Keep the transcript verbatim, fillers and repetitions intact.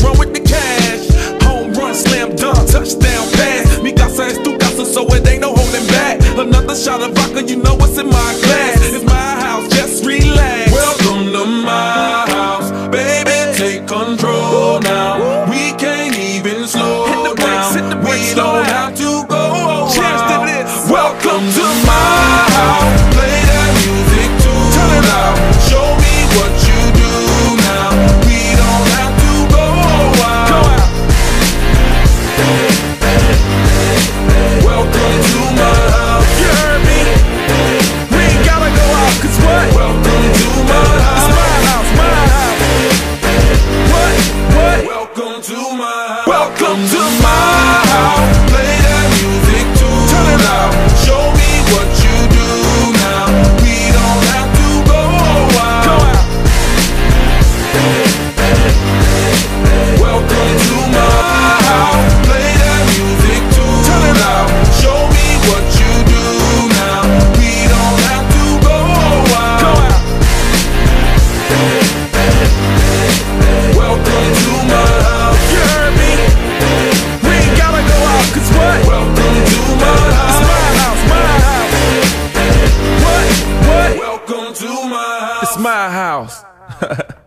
run with the cash. Home run, slam dunk, touchdown pass. Mi casa es tu casa, so it ain't no holding back. Another shot of vodka, you know what's in my glass. It's my house, just relax. Welcome to my house, baby, take control now. We can't even slow down. We don't have to go out. Welcome to my house. Play that music too loud. Show me what you do now. We don't have to go out. Welcome to my house. You heard me? We ain't gotta go out, cause what? Welcome to my house. It's my house, my house. What? What? Welcome to my house. Welcome to my house. Play that music too loud. Show me what you do now. We don't have to go out. Welcome to my house. Play that music too loud. Show me what you do now. We don't have to go out. Welcome to my house. You heard me? We ain't gotta go out, cause what? Welcome to my house. It's my house, my house. What? What? Welcome to my house. It's my house.